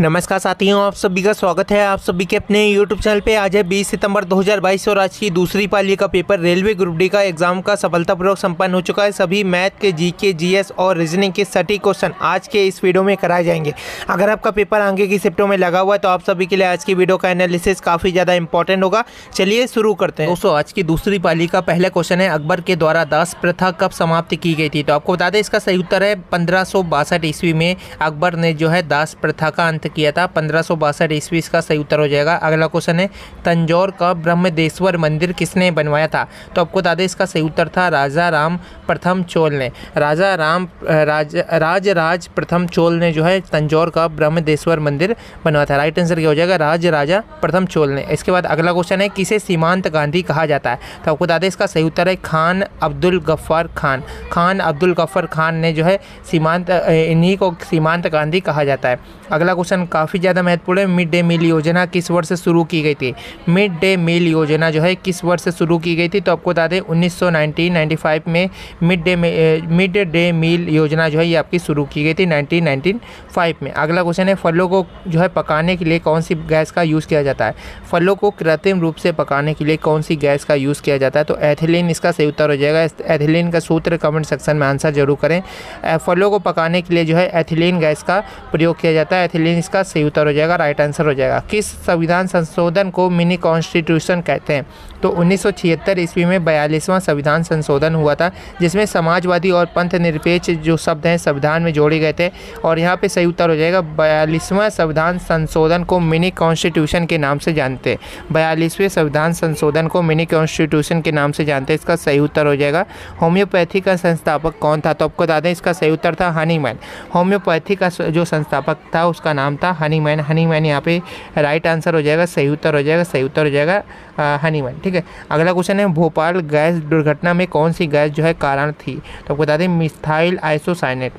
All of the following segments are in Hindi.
नमस्कार साथियों, आप सभी का स्वागत है आप सभी के अपने YouTube चैनल पे। आज है 20 सितंबर 2022 और आज की दूसरी पाली का पेपर रेलवे ग्रुप डी का एग्जाम का सफलतापूर्वक संपन्न हो चुका है। सभी मैथ के, जीके, जीएस और रीजनिंग के सटीक क्वेश्चन आज के इस वीडियो में कराए जाएंगे। अगर आपका पेपर आगे की शिफ्टों में लगा हुआ है तो आप सभी के लिए आज की वीडियो का एनालिसिस काफ़ी ज़्यादा इंपॉर्टेंट होगा। चलिए शुरू करते हैं। दोस्तों, आज की दूसरी पाली का पहला क्वेश्चन है, अकबर के द्वारा दास प्रथा कब समाप्त की गई थी? तो आपको बता दें इसका सही उत्तर है 1562 ईस्वी में अकबर ने जो है दास प्रथा का अंत किया था। 1562 ईस्वी इसका सही उत्तर हो जाएगा। अगला क्वेश्चन है, तंजौर का ब्रह्मदेश्वर मंदिर किसने बनवाया था? तो आपको बता दें इसका सही उत्तर था राजा राम प्रथम चोल ने। राज प्रथम चोल ने जो है तंजौर का ब्रह्मदेश्वर मंदिर बनवाया था। राइट आंसर क्या हो जाएगा? राजा प्रथम चोल ने। इसके बाद अगला क्वेश्चन है, किसे सीमांत गांधी कहा जाता है? तो आपको बता दें इसका सही उत्तर है खान अब्दुल गफ्फार खान। खान अब्दुल गफ्फार खान ने जो है इन्हीं को सीमांत गांधी कहा जाता है। अगला क्वेश्चन काफ़ी ज़्यादा महत्वपूर्ण है, मिड डे मील योजना किस वर्ष से शुरू की गई थी? मिड डे मील योजना जो है किस वर्ष से शुरू की गई थी? तो आपको बता दें 1995 में मिड डे मील योजना जो है ये आपकी शुरू की गई थी 1995 में। अगला क्वेश्चन है, फलों को जो है पकाने के लिए कौन सी गैस का यूज़ किया जाता है? फलों को कृत्रिम रूप से पकाने के लिए कौन सी गैस का यूज़ किया जाता है? तो एथिलीन इसका सही उत्तर हो जाएगा। एथिलीन का सूत्र कमेंट सेक्शन में आंसर जरूर करें। फलों को पकाने के लिए जो है एथिलीन गैस का प्रयोग किया जाता है। एथिलीन इसका सही उत्तर हो जाएगा, राइट आंसर हो जाएगा। किस संविधान संशोधन को मिनी कॉन्स्टिट्यूशन कहते हैं? तो 1976 ईस्वी में 42वां संविधान संशोधन हुआ था, जिसमें समाजवादी और पंथ निरपेक्ष जो शब्द हैं संविधान में जोड़े गए थे। और यहाँ पे सही उत्तर हो जाएगा 42वां संविधान संशोधन को मिनी कॉन्स्टिट्यूशन के नाम से जानते हैं। 42वें संविधान संशोधन को मिनी कॉन्स्टिट्यूशन के नाम से जानते हैं। इसका सही उत्तर हो जाएगा। होम्योपैथी का संस्थापक कौन था? तो आपको बता दें इसका सही उत्तर था हनीमैन। होम्योपैथी का जो संस्थापक था उसका नाम था हनीमैन। हनीमैन यहाँ पे राइट आंसर हो जाएगा, सही उत्तर हो जाएगा, सही उत्तर हो जाएगा हनीमैन। ठीक है, अगला क्वेश्चन है, भोपाल गैस दुर्घटना में कौन सी गैस जो है कारण थी? तो आपको बता दें मिथाइल आइसोसाइनेट।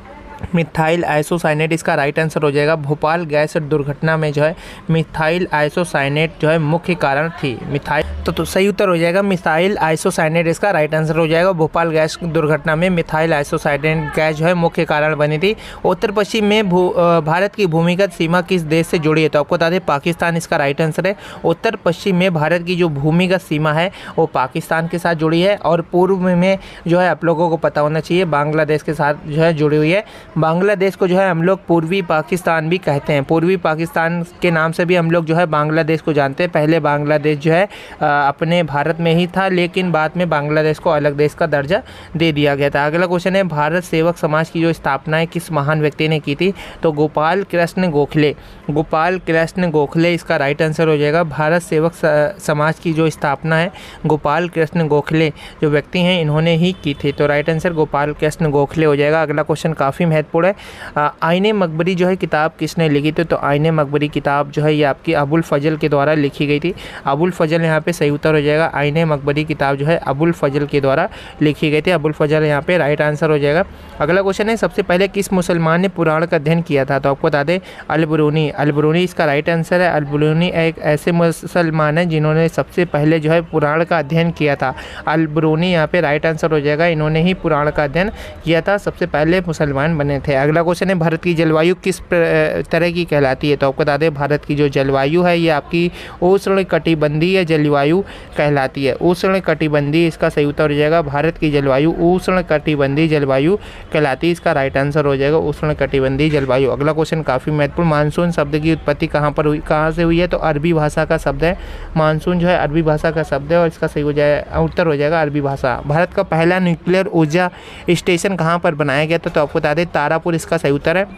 मिथाइल आइसोसाइनेट इसका राइट आंसर हो जाएगा। भोपाल गैस दुर्घटना में जो है मिथाइल आइसोसाइनेट जो है मुख्य कारण थी। मिथाइल तो सही उत्तर हो जाएगा मिथाइल आइसोसाइनेट इसका राइट आंसर हो जाएगा। भोपाल गैस दुर्घटना में मिथाइल आइसोसाइनेट गैस जो है मुख्य कारण बनी थी। उत्तर पश्चिम में भारत की भूमिगत सीमा किस देश से जुड़ी है? तो आपको बता दें पाकिस्तान इसका राइट आंसर है। उत्तर पश्चिम में भारत की जो भूमिगत सीमा है वो पाकिस्तान के साथ जुड़ी है। और पूर्व में जो है आप लोगों को पता होना चाहिए बांग्लादेश के साथ जो है जुड़ी हुई है। बांग्लादेश को जो है हम लोग पूर्वी पाकिस्तान भी कहते हैं। पूर्वी पाकिस्तान के नाम से भी हम लोग जो है बांग्लादेश को जानते हैं। पहले बांग्लादेश जो है अपने भारत में ही था, लेकिन बाद में बांग्लादेश को अलग देश का दर्जा दे दिया गया था। अगला क्वेश्चन है, भारत सेवक समाज की जो स्थापना है किस महान व्यक्ति ने की थी? तो गोपाल कृष्ण गोखले। गोपाल कृष्ण गोखले इसका राइट आंसर हो जाएगा। भारत सेवक समाज की जो स्थापना है गोपाल कृष्ण गोखले जो व्यक्ति हैं इन्होंने ही की थी। तो राइट आंसर गोपाल कृष्ण गोखले हो जाएगा। अगला क्वेश्चन काफ़ी महत्वपूर्ण है, आईने मकबरी जो है किताब किसने लिखी थी? तो आईने मकबरी किताब जो है ये आपकी अबुल फजल के द्वारा लिखी गई थी। अबुल फजल यहाँ पे सही उत्तर हो जाएगा। आईने मकबरी किताब जो है अबुल फजल के द्वारा लिखी गई थी। अबुल फजल यहाँ पे राइट आंसर हो जाएगा। अगला क्वेश्चन है, सबसे पहले किस मुसलमान ने पुराण का अध्ययन किया था? तो आपको बता दें अल-बिरूनी। अल-बिरूनी इसका राइट आंसर है। अल-बिरूनी एक ऐसे मुसलमान हैं जिन्होंने सबसे पहले जो है पुराण का अध्ययन किया था। अल-बिरूनी यहाँ पे राइट आंसर हो जाएगा। इन्होंने ही पुराण का अध्ययन किया था, सबसे पहले मुसलमान बने थे। अगला क्वेश्चन है, भारत की जलवायु किस तरह की कहलाती है? तो आपको बता दें भारत की जो जलवायु है ये आपकी उष्णकटिबंधीय जलवायु कहलाती है। उष्णकटिबंधीय इसका सही उत्तर हो जाएगा। भारत की जलवायु उष्णकटिबंधीय जलवायु कहलाती है। इसका राइट आंसर हो जाएगा उष्णकटिबंधीय जलवायु। अगला क्वेश्चन काफ़ी महत्वपूर्ण, मानसून शब्द की उत्पत्ति कहाँ से हुई है? तो अरबी भाषा का शब्द है। मानसून जो है अरबी भाषा का शब्द है और इसका सही हो जाएगा उत्तर हो जाएगा अरबी भाषा। भारत का पहला न्यूक्लियर ऊर्जा स्टेशन कहाँ पर बनाया गया था? तो आपको बता दें तारापुर इसका सही उत्तर है।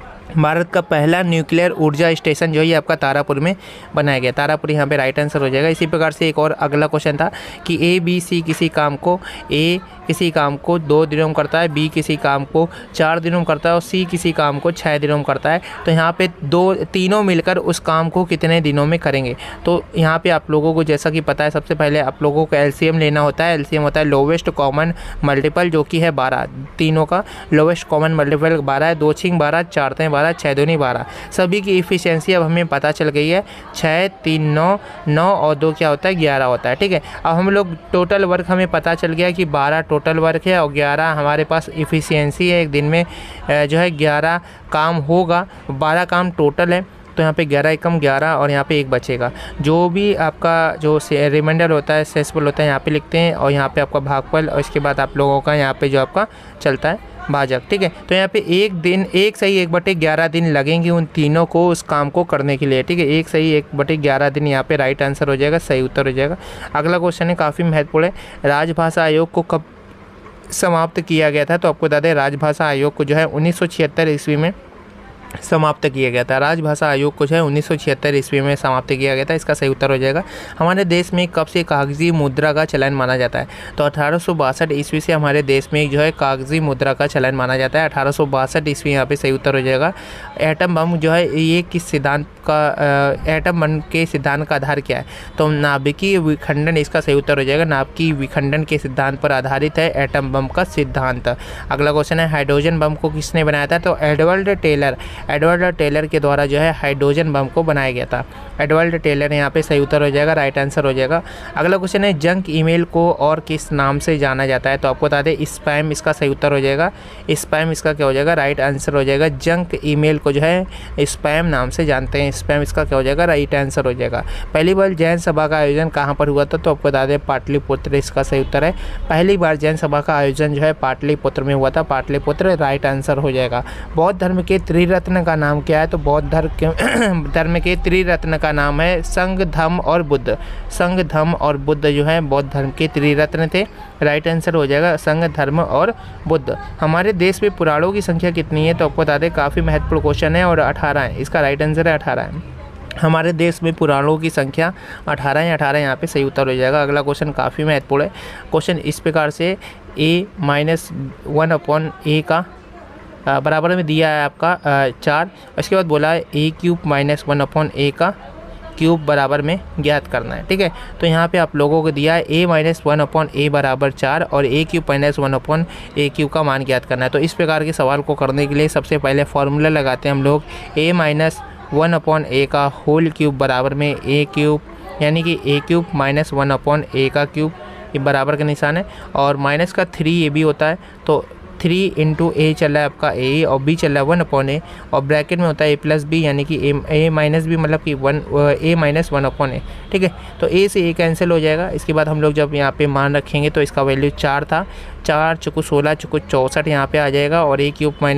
भारत का पहला न्यूक्लियर ऊर्जा स्टेशन जो है आपका तारापुर में बनाया गया। तारापुर यहाँ पे राइट आंसर हो जाएगा। इसी प्रकार से एक और अगला क्वेश्चन था कि ए बी सी किसी काम को किसी काम को 2 दिनों में करता है, बी किसी काम को 4 दिनों में करता है और सी किसी काम को 6 दिनों में करता है। तो यहाँ पे तीनों मिलकर उस काम को कितने दिनों में करेंगे? तो यहाँ पे आप लोगों को जैसा कि पता है सबसे पहले आप लोगों को एलसीएम लेना होता है। एलसीएम होता है लोवेस्ट कॉमन मल्टीपल जो कि है 12। तीनों का लोवेस्ट कॉमन मल्टीपल 12 है। 2 6 12, 4 3 12, 6 दूनी 12। सभी की इफिशियंसी अब हमें पता चल गई है। 6 3 9 और 2 क्या होता है 11 होता है। ठीक है, अब हम लोग टोटल वर्क हमें पता चल गया कि 12 टोटल वर्क है और 11 हमारे पास इफ़िशियंसी है। एक दिन में जो है 11 काम होगा, 12 काम टोटल है, तो यहाँ पे 11 एकम 11 और यहाँ पे 1 बचेगा। जो भी आपका जो रिमाइंडर होता है, सेसफुल होता है, यहाँ पे लिखते हैं और यहाँ पे आपका भागफल और इसके बाद आप लोगों का यहाँ पे जो आपका चलता है भाजक। ठीक है, तो यहाँ पे एक दिन 1/11 दिन लगेंगे उन तीनों को उस काम को करने के लिए। ठीक है, 1/11 दिन यहाँ पे राइट आंसर हो जाएगा, सही उत्तर हो जाएगा। अगला क्वेश्चन है, काफ़ी महत्वपूर्ण है। राजभाषा आयोग को कब समाप्त किया गया था? तो आपको बता दें, राजभाषा आयोग को जो है 1976 ईस्वी में समाप्त किया गया था। राजभाषा आयोग को जो है 1976 ईस्वी में समाप्त किया गया था। इसका सही उत्तर हो जाएगा। हमारे देश में कब से कागजी मुद्रा का चलन माना जाता है? तो 1862 ईस्वी से हमारे देश में जो है कागजी मुद्रा का चलन माना जाता है। 1862 ईस्वी यहाँ पे सही उत्तर हो जाएगा। एटम बम जो है ये किस सिद्धांत का, एटम बम के सिद्धांत का आधार क्या है? तो नाभिकीय विखंडन इसका सही उत्तर हो जाएगा। नाभिकीय विखंडन के सिद्धांत पर आधारित है एटम बम का सिद्धांत। अगला क्वेश्चन है, हाइड्रोजन बम को किसने बनाया था? तो एडवर्ड टेलर के द्वारा जो है हाइड्रोजन बम को बनाया गया था। एडवर्ड टेलर यहाँ पे सही उत्तर हो जाएगा, राइट आंसर हो जाएगा। अगला क्वेश्चन है, जंक ईमेल को और किस नाम से जाना जाता है? तो आपको बता दें, स्पैम इसका सही उत्तर हो जाएगा। स्पैम इसका क्या हो जाएगा? राइट आंसर हो जाएगा। जंक ईमेल को जो है स्पैम नाम से जानते हैं। स्पैम इसका क्या हो जाएगा? राइट आंसर हो जाएगा। पहली बार जैन सभा का आयोजन कहाँ पर हुआ था? तो आपको बता दें, पाटलिपुत्र इसका सही उत्तर है। पहली बार जैन सभा का आयोजन जो है पाटलिपुत्र में हुआ था। पाटलिपुत्र राइट आंसर हो जाएगा। बौद्ध धर्म के त्रिरत्न का नाम क्या है? तो बौद्ध धर्म के त्रिरत्न का नाम है संघ, धम्म और बुद्ध। संघ, धम्म और बुद्ध जो है बौद्ध धर्म के त्रिरत्न थे। राइट आंसर हो जाएगा संघ, धर्म और बुद्ध। हमारे देश में पुराणों की संख्या कितनी है? तो आपको बता दें, काफ़ी महत्वपूर्ण क्वेश्चन है और 18 है। इसका राइट आंसर है 18 है। हमारे देश में पुराणों की संख्या 18 है। 18 यहाँ पे सही उत्तर हो जाएगा। अगला क्वेश्चन काफ़ी महत्वपूर्ण है। क्वेश्चन इस प्रकार से, a-1/a का बराबर में दिया है आपका 4। इसके बाद बोला है a³ - 1/a का क्यूब बराबर में ज्ञात करना है। ठीक है, तो यहाँ पे आप लोगों को दिया है a-1/a बराबर 4 और a³ - 1/a³ का मान ज्ञात करना है। तो इस प्रकार के सवाल को करने के लिए सबसे पहले फॉर्मूला लगाते हैं हम लोग। a-1/a का होल क्यूब बराबर में a³, यानी कि a³ - 1/a का क्यूब, ये बराबर का निशान है और माइनस का 3 ये भी होता है। तो 3 × a चल रहा है आपका a और b चल रहा है 1/a और ब्रैकेट में होता है a + b, यानी कि a - b मतलब कि a - 1/a। ठीक है, तो a से a कैंसिल हो जाएगा। इसके बाद हम लोग जब यहाँ पे मान रखेंगे तो इसका वैल्यू 4 था। 4 × 16 × 64 यहाँ पे आ जाएगा और a³ -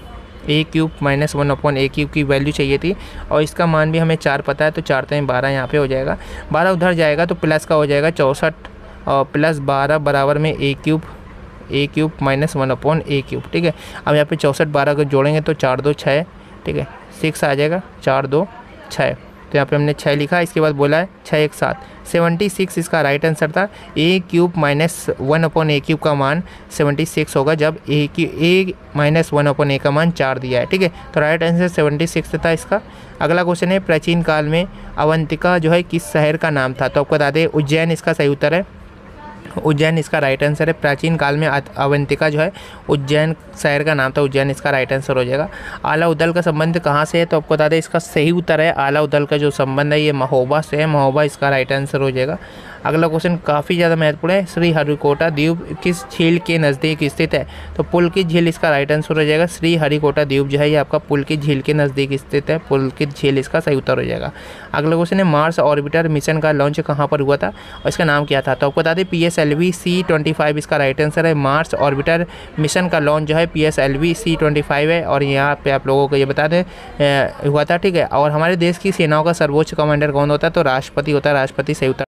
1/a³ की वैल्यू चाहिए थी और इसका मान भी हमें 4 पता है, तो 4 × 12 यहाँ पे हो जाएगा। 12 उधर जाएगा तो प्लस का हो जाएगा 64 और प्लस 12 बराबर में a³ - 1/a³। ठीक है, अब यहाँ पे 64 12 को जोड़ेंगे तो 4 2 6। ठीक है, 6 आ जाएगा, 4 2 6। तो यहाँ पे हमने 6 लिखा। इसके बाद बोला है 6 1 7, 76 इसका राइट आंसर था। a³ - 1/a³ का मान 76 होगा जब a - 1/a का मान 4 दिया है। ठीक है, तो राइट आंसर 76 था इसका। अगला क्वेश्चन है, प्राचीन काल में अवंतिका जो है किस शहर का नाम था? तो आपको बता दें, उज्जैन इसका सही उत्तर है। उज्जैन इसका राइट आंसर है। प्राचीन काल में अवंतिका जो है उज्जैन शहर का नाम था। उज्जैन इसका राइट आंसर हो जाएगा। आला उदल का संबंध कहाँ से है? तो आपको बता दें, इसका सही उत्तर है आला उदल का जो संबंध है ये महोबा से है। महोबा इसका राइट आंसर हो जाएगा। अगला क्वेश्चन काफ़ी ज़्यादा महत्वपूर्ण है। श्रीहरिकोटा द्वीप किस झील के नज़दीक स्थित है? तो पुलकित झील इसका राइट आंसर हो जाएगा। श्रीहरिकोटा द्वीप जो है ये आपका पुलकित झील के नज़दीक स्थित है। पुलकित झील इसका सही उत्तर हो जाएगा। अगला क्वेश्चन है, मार्स ऑर्बिटर मिशन का लॉन्च कहाँ पर हुआ था और इसका नाम क्या था? तो आपको बता दें, PSLV C-25 इसका राइट आंसर है। मार्स ऑर्बिटर मिशन का लॉन्च जो है PSLV C-25 है और यहाँ पे आप लोगों को ये बता दें हुआ था। ठीक है, और हमारे देश की सेनाओं का सर्वोच्च कमांडर कौन होता है? तो राष्ट्रपति होता है। राष्ट्रपति सही उत्तर